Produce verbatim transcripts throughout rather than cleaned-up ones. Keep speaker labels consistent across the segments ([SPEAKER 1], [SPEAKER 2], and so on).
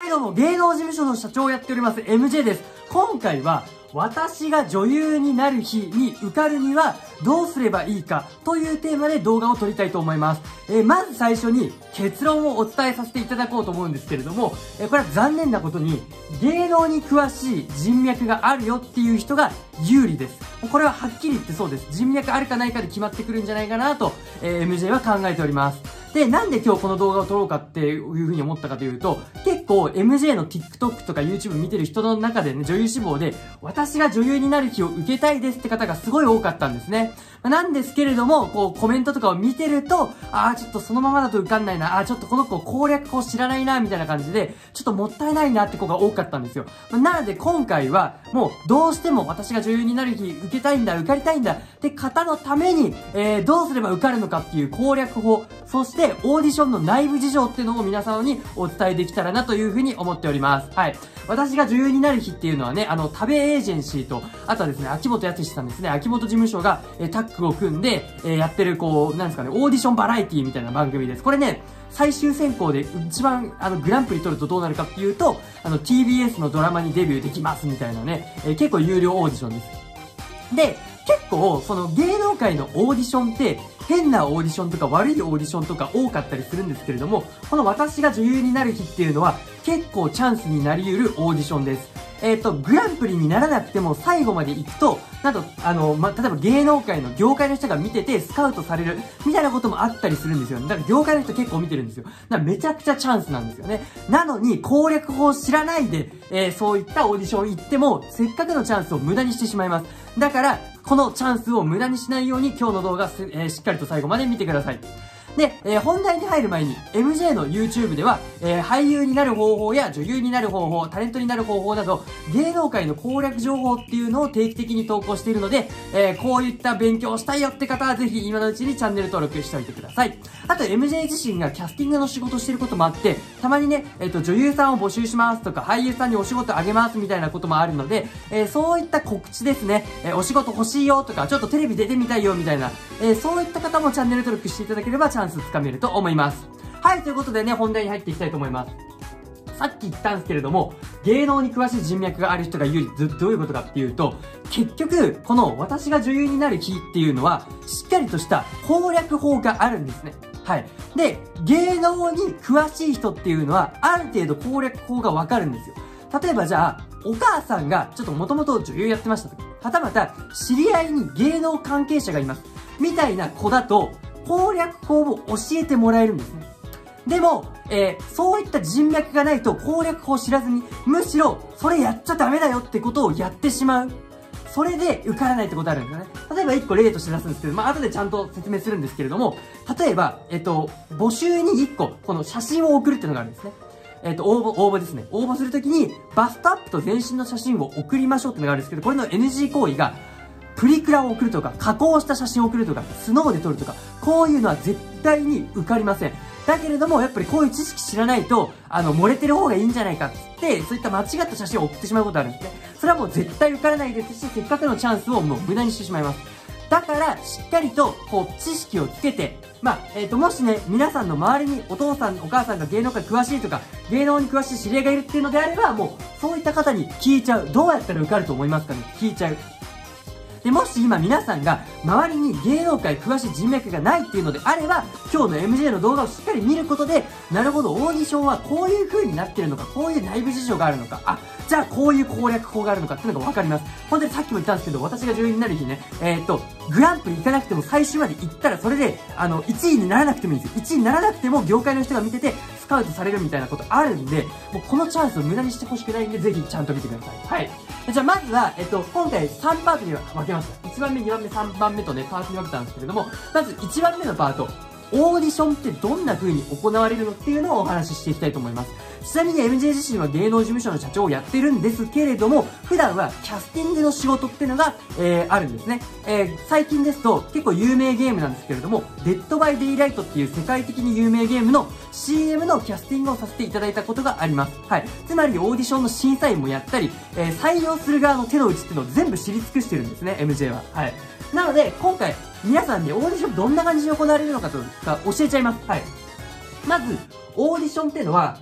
[SPEAKER 1] はいどうも、芸能事務所の社長をやっております エムジェー です。今回は、私が女優になる日に受かるにはどうすればいいかというテーマで動画を撮りたいと思います。えー、まず最初に結論をお伝えさせていただこうと思うんですけれども、えー、これは残念なことに芸能に詳しい人脈があるよっていう人が有利です。これははっきり言ってそうです。人脈あるかないかで決まってくるんじゃないかなと、えー、エムジェー は考えております。で、なんで今日この動画を撮ろうかっていうふうに思ったかというと、結構 エムジェー の TikTok とか YouTube 見てる人の中でね、女優志望で、私が女優になる日を受けたいですって方がすごい多かったんですね。なんですけれども、こうコメントとかを見てると、あーちょっとそのままだと受かんないな、あーちょっとこの子攻略法知らないな、みたいな感じで、ちょっともったいないなって子が多かったんですよ。なので今回は、もうどうしても私が女優になる日受けたいんだ、受かりたいんだって方のために、えー、どうすれば受かるのかっていう攻略法、そしてオーディションの内部事情っていうのを皆様にお伝えできたらなというふうに思っております。はい。私が女優になる日っていうのはね、あの、食べエージェンシーと、あとはですね、秋元康さんですね、秋元事務所が、えー、タッグを組んで、えー、やってる、こう、なんですかね、オーディションバラエティみたいな番組です。これね、最終選考で一番、あの、グランプリ取るとどうなるかっていうと、あの、ティービーエス のドラマにデビューできますみたいなね、えー、結構有料オーディションです。で、結構、その芸能界のオーディションって、変なオーディションとか悪いオーディションとか多かったりするんですけれども、この私が女優になる日っていうのは、結構チャンスになり得るオーディションです。えっと、グランプリにならなくても最後まで行くと、なんと、あの、ま、例えば芸能界の業界の人が見ててスカウトされる、みたいなこともあったりするんですよ。だから業界の人結構見てるんですよ。だからめちゃくちゃチャンスなんですよね。なのに、攻略法を知らないで、えー、そういったオーディション行っても、せっかくのチャンスを無駄にしてしまいます。だから、このチャンスを無駄にしないように今日の動画、えー、しっかりと最後まで見てください。で、えー、本題に入る前に エムジェー の YouTube では、えー、俳優になる方法や女優になる方法、タレントになる方法など芸能界の攻略情報っていうのを定期的に投稿しているので、えー、こういった勉強をしたいよって方はぜひ今のうちにチャンネル登録しておいてください。あと エムジェー 自身がキャスティングの仕事してることもあって、たまにね、えっと女優さんを募集しますとか俳優さんにお仕事あげますみたいなこともあるので、えー、そういった告知ですね、えー、お仕事欲しいよとかちょっとテレビ出てみたいよみたいな、えー、そういった方もチャンネル登録していただければチャンスつかめると思います。はい、ということでね、本題に入っていきたいと思います。さっき言ったんですけれども、芸能に詳しい人脈がある人が有利、どういうことかっていうと、結局、この私が女優になる日っていうのは、しっかりとした攻略法があるんですね。はい。で、芸能に詳しい人っていうのは、ある程度攻略法がわかるんですよ。例えばじゃあ、お母さんがちょっともともと女優やってましたとか、はたまた知り合いに芸能関係者がいます。みたいな子だと、攻略法を教えてもらえるんですね。でも、えー、そういった人脈がないと攻略法を知らずに、むしろ、それやっちゃダメだよってことをやってしまう。それで受からないってことあるんですよね。例えば一個例として出すんですけど、まあ後でちゃんと説明するんですけれども、例えば、えっと、募集に一個、この写真を送るっていうのがあるんですね。えっと、応募、応募ですね。応募するときに、バストアップと全身の写真を送りましょうっていうのがあるんですけど、これの エヌジー 行為が、プリクラを送るとか、加工した写真を送るとか、スノーで撮るとか、こういうのは絶対に受かりません。だけれども、やっぱりこういう知識知らないと、あの、漏れてる方がいいんじゃないかっつって、そういった間違った写真を送ってしまうことあるんですね。それはもう絶対受からないですし、せっかくのチャンスをもう無駄にしてしまいます。だから、しっかりと、こう、知識をつけて、まあ、えっと、もしね、皆さんの周りにお父さん、お母さんが芸能界詳しいとか、芸能に詳しい知り合いがいるっていうのであれば、もう、そういった方に聞いちゃう。どうやったら受かると思いますかね？聞いちゃう。で、もし今皆さんが周りに芸能界詳しい人脈がないっていうのであれば、今日の エムジェー の動画をしっかり見ることで、なるほど、オーディションはこういう風になってるのか、こういう内部事情があるのか、あ、じゃあこういう攻略法があるのかっていうのがわかります。本当にさっきも言ったんですけど、私が女優になる日ね、えー、っと、グランプリ行かなくても最終まで行ったらそれで、あの、いちいにならなくてもいいんですよ。いちいにならなくても業界の人が見てて、スカウトされるみたいなことあるんで、もうこのチャンスを無駄にしてほしくないんで、ぜひちゃんと見てください。はい。じゃあまずは、えっと、今回さんパートに分けました。いちばんめ、にばんめ、さんばんめとね、パートに分けたんですけれども、まずいちばんめのパート、オーディションってどんな風に行われるのっていうのをお話ししていきたいと思います。ちなみに エムジェー 自身は芸能事務所の社長をやってるんですけれども、普段はキャスティングの仕事っていうのが、えー、あるんですね。えー、最近ですと結構有名ゲームなんですけれども、デッドバイデイライトっていう世界的に有名ゲームの シーエム のキャスティングをさせていただいたことがあります。はい。つまりオーディションの審査員もやったり、えー、採用する側の手の内っていうのを全部知り尽くしてるんですね、エムジェー は。はい。なので、今回、皆さんでオーディションどんな感じで行われるのかとか教えちゃいます。はい。まず、オーディションっていうのは、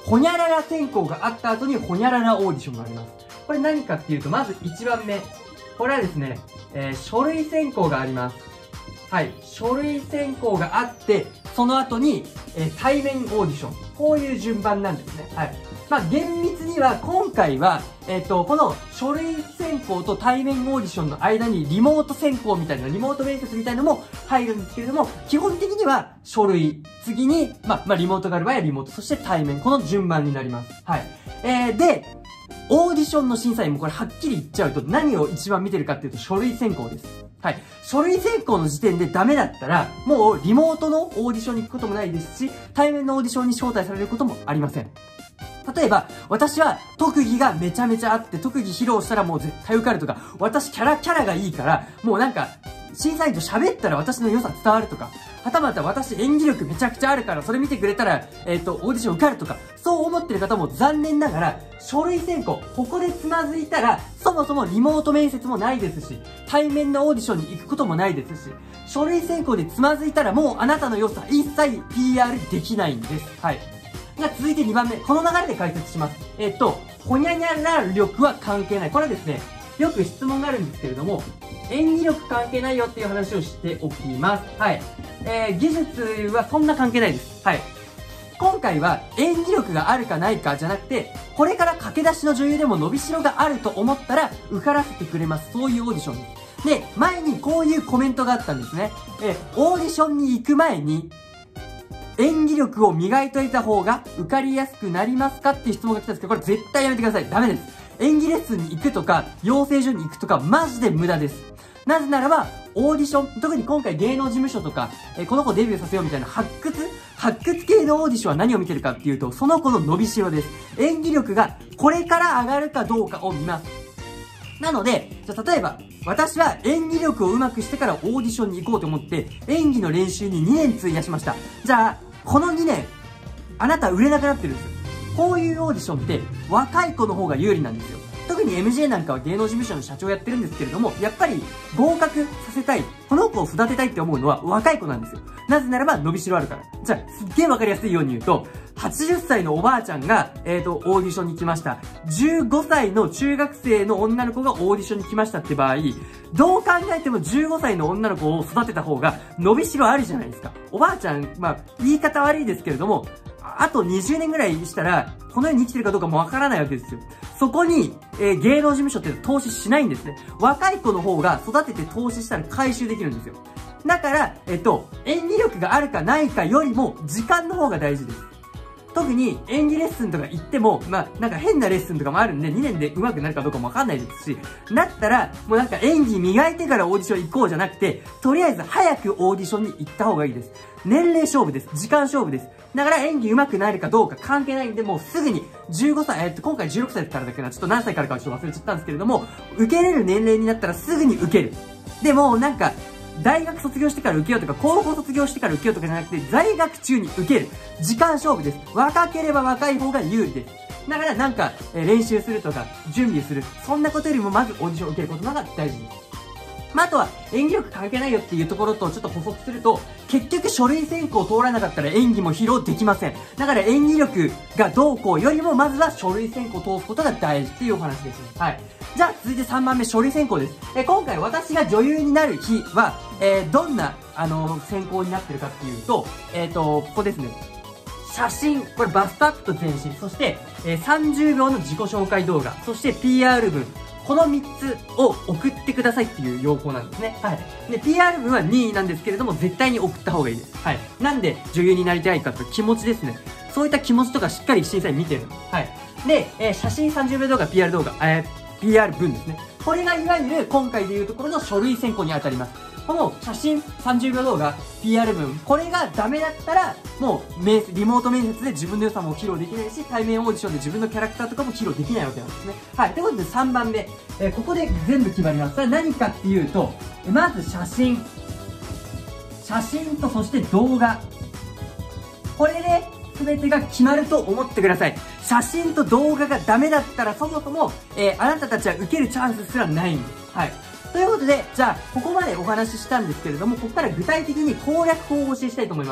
[SPEAKER 1] ほにゃらら選考があった後にほにゃららオーディションがあります。これ何かっていうと、まずいちばんめ。これはですね、えー、書類選考があります。はい。書類選考があって、その後に、えー、対面オーディション。こういう順番なんですね。はい。まあ、厳密には、今回は、えっと、この書類選考と対面オーディションの間にリモート選考みたいな、リモート面接みたいなのも入るんですけれども、基本的には書類、次に、まあ、まあ、リモートがある場合はリモート、そして対面、この順番になります。はい。えー、で、オーディションの審査員もこれはっきり言っちゃうと何を一番見てるかっていうと書類選考です。はい。書類選考の時点でダメだったら、もうリモートのオーディションに行くこともないですし、対面のオーディションに招待されることもありません。例えば、私は特技がめちゃめちゃあって、特技披露したらもう絶対受かるとか、私キャラキャラがいいから、もうなんか、審査員と喋ったら私の良さ伝わるとか、はたまた私演技力めちゃくちゃあるからそれ見てくれたら、えっと、オーディション受かるとか、そう思ってる方も残念ながら、書類選考、ここでつまずいたら、そもそもリモート面接もないですし、対面のオーディションに行くこともないですし、書類選考でつまずいたらもうあなたの良さ一切 ピーアール できないんです。はい。が続いてにばんめ、この流れで解説します。えっと、ほにゃにゃら力は関係ない。これはですね、よく質問があるんですけれども、演技力関係ないよっていう話をしておきます。はい。えー、技術はそんな関係ないです。はい。今回は演技力があるかないかじゃなくて、これから駆け出しの女優でも伸びしろがあると思ったら受からせてくれます。そういうオーディションです。で、前にこういうコメントがあったんですね。えー、オーディションに行く前に、演技力を磨いといた方が受かりやすくなりますかっていう質問が来たんですけど、これ絶対やめてください。ダメです。演技レッスンに行くとか、養成所に行くとか、マジで無駄です。なぜならば、オーディション、特に今回芸能事務所とか、えー、この子デビューさせようみたいな発掘発掘系のオーディションは何を見てるかっていうと、その子の伸びしろです。演技力がこれから上がるかどうかを見ます。なので、じゃあ例えば、私は演技力を上手くしてからオーディションに行こうと思って、演技の練習ににねん費やしました。じゃあ、このにねん、あなた売れなくなってるんですよ。こういうオーディションって、若い子の方が有利なんですよ。特に エムジェー なんかは芸能事務所の社長やってるんですけれども、やっぱり合格させたい、この子を育てたいって思うのは若い子なんですよ。なぜならば伸びしろあるから。じゃあ、すっげえわかりやすいように言うと、はちじゅっさいのおばあちゃんが、えっと、オーディションに来ました。じゅうごさいの中学生の女の子がオーディションに来ましたって場合、どう考えてもじゅうごさいの女の子を育てた方が伸びしろあるじゃないですか。おばあちゃん、まあ、言い方悪いですけれども、あとにじゅうねんぐらいしたら、この世に生きてるかどうかもわからないわけですよ。そこに、えー、芸能事務所って投資しないんですね。若い子の方が育てて投資したら回収できるんですよ。だから、えっと、演技力があるかないかよりも、時間の方が大事です。特に演技レッスンとか行っても、まあ、なんか変なレッスンとかもあるんで、にねんで上手くなるかどうかもわかんないですし、だったら、もうなんか演技磨いてからオーディション行こうじゃなくて、とりあえず早くオーディションに行った方がいいです。年齢勝負です。時間勝負です。だから演技上手くなるかどうか関係ないんで、もうすぐにじゅうごさい、えっと、今回じゅうろくさいからだっけな、ちょっと何歳からかはちょっと忘れちゃったんですけれども、受けれる年齢になったらすぐに受ける。でも、なんか、大学卒業してから受けようとか、高校卒業してから受けようとかじゃなくて、在学中に受ける。時間勝負です。若ければ若い方が有利です。だからなんか、えー、練習するとか、準備する。そんなことよりもまずオーディションを受けることの方が大事です。まあ、あとは演技力関係ないよっていうところとちょっと補足すると、結局書類選考を通らなかったら演技も披露できません。だから演技力がどうこうよりもまずは書類選考を通すことが大事っていうお話ですね。はい。じゃあ続いてさんばんめ、書類選考です。え今回私が女優になる日は、えー、どんな、あのー、選考になってるかっていうと、えっと、ここですね。写真、これバストアップと全身、そして、えー、さんじゅうびょうの自己紹介動画、そして ピーアール 文、このみっつを送ってくださいっていう要項なんですね。はい。で、ピーアール 文はにいなんですけれども、絶対に送った方がいいです。はい。なんで女優になりたいかという気持ちですね。そういった気持ちとかしっかり審査員見てる。はい。で、えー、写真さんじゅうびょう動画、ピーアール 動画、えー、ピーアール 文ですね。これがいわゆる今回でいうところの書類選考に当たります。この写真さんじゅうびょう動画、ピーアール 文、これがダメだったら、もう、リモート面接で自分の良さも披露できないし、対面オーディションで自分のキャラクターとかも披露できないわけなんですね。はい。ということでさんばんめ、えー、ここで全部決まります。それは何かっていうと、まず写真。写真とそして動画。これで全てが決まると思ってください。写真と動画がダメだったらそもそも、えー、あなたたちは受けるチャンスすらないんです。はい。ということで、じゃあ、ここまでお話ししたんですけれども、ここから具体的に攻略法をお教えしたいと思います。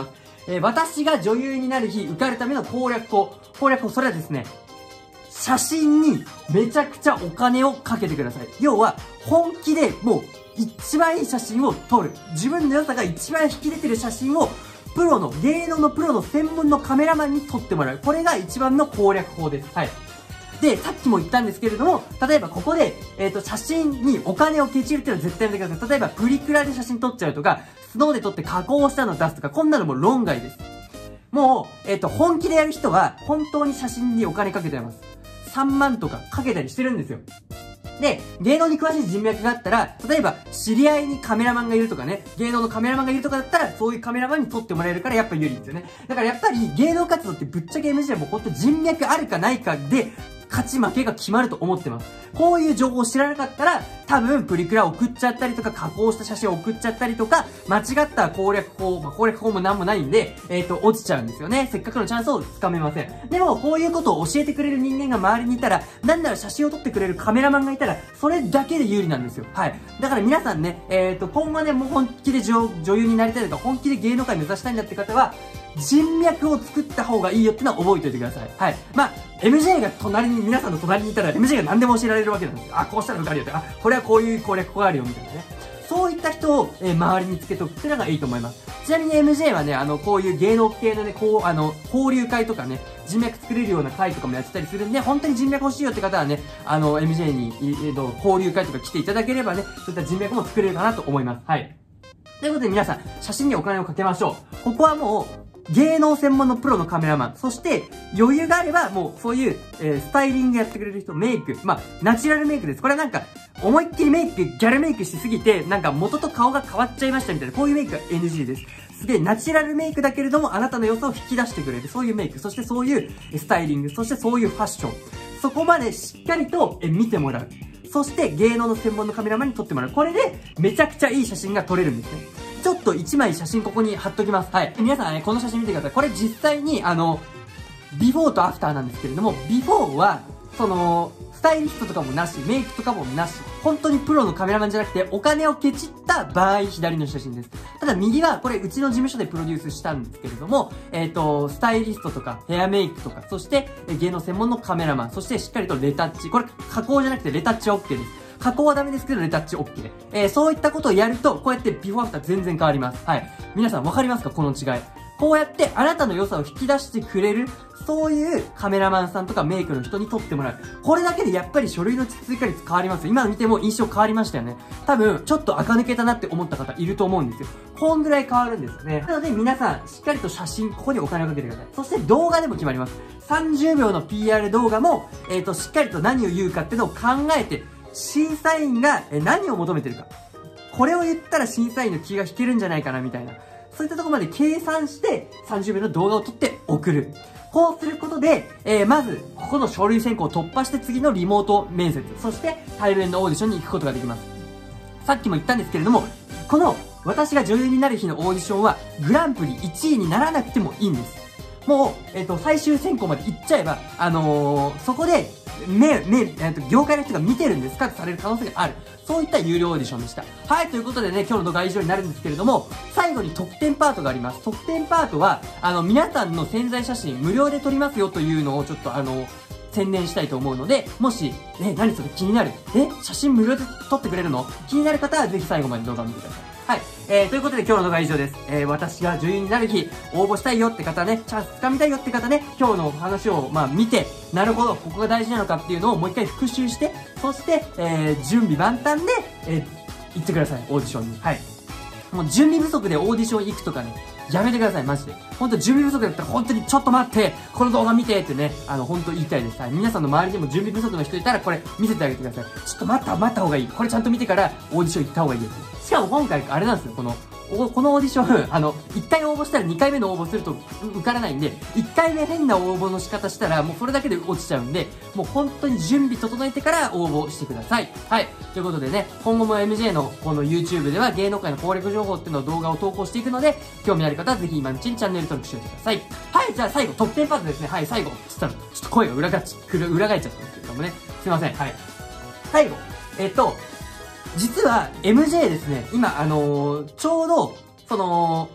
[SPEAKER 1] えー、私が女優になる日受かるための攻略法。攻略法、それはですね、写真にめちゃくちゃお金をかけてください。要は、本気でもう一番いい写真を撮る。自分の良さが一番引き出てる写真を、プロの、芸能のプロの専門のカメラマンに撮ってもらう。これが一番の攻略法です。はい。で、さっきも言ったんですけれども、例えばここで、えっと、写真にお金をケチるっていうのは絶対やめてください。例えば、プリクラで写真撮っちゃうとか、スノーで撮って加工したのを出すとか、こんなのも論外です。もう、えっと、本気でやる人は、本当に写真にお金かけてます。さんまんとかかけたりしてるんですよ。で、芸能に詳しい人脈があったら、例えば、知り合いにカメラマンがいるとかね、芸能のカメラマンがいるとかだったら、そういうカメラマンに撮ってもらえるから、やっぱ有利ですよね。だからやっぱり、芸能活動ってぶっちゃけ エムジェー もほんと人脈あるかないかで、勝ち負けが決まると思ってます。こういう情報を知らなかったら、多分プリクラ送っちゃったりとか、加工した写真を送っちゃったりとか、間違った攻略法、まあ、攻略法もなんもないんで、えっと、落ちちゃうんですよね。せっかくのチャンスをつかめません。でも、こういうことを教えてくれる人間が周りにいたら、なんなら写真を撮ってくれるカメラマンがいたら、それだけで有利なんですよ。はい。だから皆さんね、えっと、今後ね、もう本気で 女, 女優になりたいとか、本気で芸能界目指したいんだって方は、人脈を作った方がいいよってのは覚えておいてください。はい。まあ、エムジェー が隣に、皆さんの隣にいたら エムジェー が何でも教えられるわけなんですよ。あ、こうしたら受かるよって。あ、これはこういう攻略法があるよみたいなね。そういった人を、えー、周りにつけておくっていうのがいいと思います。ちなみに エムジェー はね、あの、こういう芸能系のね、こう、あの、交流会とかね、人脈作れるような会とかもやってたりするんで、本当に人脈欲しいよって方はね、あの、エムジェー に、えっと、交流会とか来ていただければね、そういった人脈も作れるかなと思います。はい。ということで皆さん、写真にお金をかけましょう。ここはもう、芸能専門のプロのカメラマン、そして余裕があればもうそういう、えー、スタイリングやってくれる人、メイク、まあ、ナチュラルメイクです。これはなんか、思いっきりメイク、ギャルメイクしすぎて、なんか元と顔が変わっちゃいましたみたいな、こういうメイクは エヌジー です。すげえナチュラルメイクだけれども、あなたの良さを引き出してくれる、そういうメイク、そしてそういうスタイリング、そしてそういうファッション。そこまでしっかりとえ見てもらう。そして芸能の専門のカメラマンに撮ってもらう。これでめちゃくちゃいい写真が撮れるんですね。ちょっと一枚写真ここに貼っときます。はい。皆さんね、この写真見てください。これ実際に、あの、ビフォーとアフターなんですけれども、ビフォーは、その、スタイリストとかもなし、メイクとかもなし、本当にプロのカメラマンじゃなくて、お金をケチった場合、左の写真です。ただ右は、これうちの事務所でプロデュースしたんですけれども、えっと、スタイリストとか、ヘアメイクとか、そして、芸能専門のカメラマン、そしてしっかりとレタッチ。これ、加工じゃなくてレタッチは OK です。加工はダメですけど、レタッチ OK。えー、そういったことをやると、こうやってビフォーアフター全然変わります。はい。皆さんわかりますか？この違い。こうやってあなたの良さを引き出してくれる、そういうカメラマンさんとかメイクの人に撮ってもらう。これだけでやっぱり書類の追加率変わります。今見ても印象変わりましたよね。多分、ちょっと垢抜けたなって思った方いると思うんですよ。こんぐらい変わるんですよね。なので皆さん、しっかりと写真、ここにお金をかけてください。そして動画でも決まります。さんじゅうびょうの ピーアール 動画も、えっと、しっかりと何を言うかっていうのを考えて、審査員が何を求めてるか。これを言ったら審査員の気が引けるんじゃないかなみたいな。そういったところまで計算してさんじゅうびょうの動画を撮って送る。こうすることで、えー、まず、ここの書類選考を突破して次のリモート面接、そして対面のオーディションに行くことができます。さっきも言ったんですけれども、この私が女優になる日のオーディションはグランプリいちいにならなくてもいいんです。もう、えっと、最終選考まで行っちゃえば、あのー、そこで、目、目、えっと、業界の人が見てるんですかってされる可能性がある。そういった有料オーディションでした。はい、ということでね、今日の動画は以上になるんですけれども、最後に特典パートがあります。特典パートは、あの、皆さんの宣材写真無料で撮りますよというのをちょっとあの、宣伝したいと思うので、もし、ね、何それ気になる。え、写真無料で撮ってくれるの？気になる方はぜひ最後まで動画を見てください。はい。えー、ということで今日の動画は以上です。えー、私が女優になる日、応募したいよって方ね、チャンス掴みたいよって方ね、今日の話を、まあ見て、なるほど、ここが大事なのかっていうのをもう一回復習して、そして、えー、準備万端で、えー、行ってください、オーディションに。はい。もう準備不足でオーディション行くとかね、やめてください、マジで。ほんと準備不足だったら本当にちょっと待って、この動画見てってね、あの、ほんと言いたいです。はい。皆さんの周りにも準備不足の人いたらこれ見せてあげてください。ちょっと待った、待った方がいい。これちゃんと見てからオーディション行った方がいいです。しかも今回、あれなんですよ、この、このオーディション、あの、いっかい応募したらにかいめの応募すると受からないんで、いっかいめ変な応募の仕方したら、もうそれだけで落ちちゃうんで、もう本当に準備整えてから応募してください。はい。ということでね、今後も エムジェー のこの YouTube では芸能界の攻略情報っていうのを動画を投稿していくので、興味ある方はぜひ今のうちにチャンネル登録しておいてください。はい、じゃあ最後、特典パートですね。はい、最後。つったら、ちょっと声が裏返っちゃったんですけどもね。すいません。はい。最後。えっと、実は エムジェー ですね、今、あのー、ちょうど、その、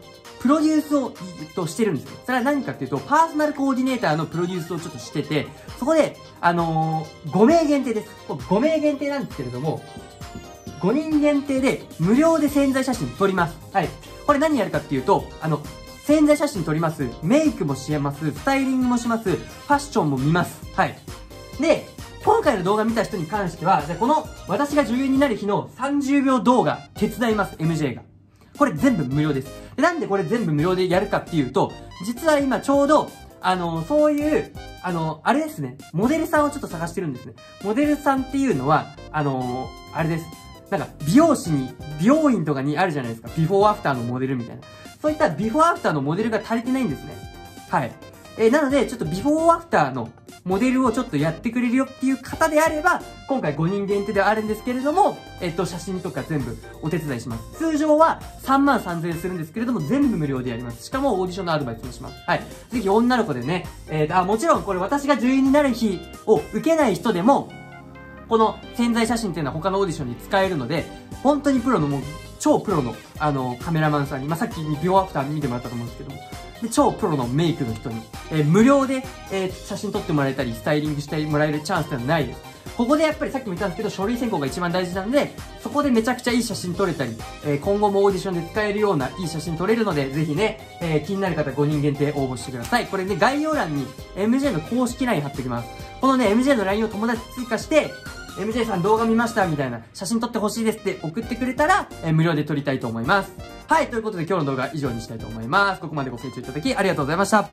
[SPEAKER 1] プロデュースを、えっと、してるんですよ。それは何かっていうと、パーソナルコーディネーターのプロデュースをちょっとしてて、そこで、あのー、ごめい限定です。ごめい限定なんですけれども、ごにん限定で無料で宣材写真撮ります。はい。これ何やるかっていうと、あの、宣材写真撮ります。メイクもします。スタイリングもします。ファッションも見ます。はい。で、今回の動画見た人に関しては、じゃあこの私が女優になる日のさんじゅうびょう動画手伝います、エムジェー が。これ全部無料です。でなんでこれ全部無料でやるかっていうと、実は今ちょうど、あの、そういう、あの、あれですね、モデルさんをちょっと探してるんですね。モデルさんっていうのは、あの、あれです。なんか、美容師に、美容院とかにあるじゃないですか。ビフォーアフターのモデルみたいな。そういったビフォーアフターのモデルが足りてないんですね。はい。えー、なので、ちょっとビフォーアフターのモデルをちょっとやってくれるよっていう方であれば、今回ごにん限定ではあるんですけれども、えっと、写真とか全部お手伝いします。通常はさんまんさんぜんえんするんですけれども、全部無料でやります。しかもオーディションのアドバイスもします。はい。ぜひ女の子でね、えー、あ、もちろんこれ私が女優になる日を受けない人でも、この宣材写真っていうのは他のオーディションに使えるので、本当にプロのもう、超プロの、あの、カメラマンさんに、まあ、さっきビフォーアフター見てもらったと思うんですけども、で超プロのメイクの人に、えー、無料で、えー、写真撮ってもらえたり、スタイリングしてもらえるチャンスってのはないです。ここでやっぱりさっきも言ったんですけど、書類選考が一番大事なので、そこでめちゃくちゃいい写真撮れたり、えー、今後もオーディションで使えるようないい写真撮れるので、ぜひね、えー、気になる方ごにん限定応募してください。これね、概要欄に エムジェー の公式 ライン 貼っておきます。このね、エムジェー の ライン を友達追加して、エムジェー さん動画見ましたみたいな写真撮ってほしいですって送ってくれたら、えー、無料で撮りたいと思います。はい、ということで今日の動画は以上にしたいと思います。ここまでご清聴いただきありがとうございました。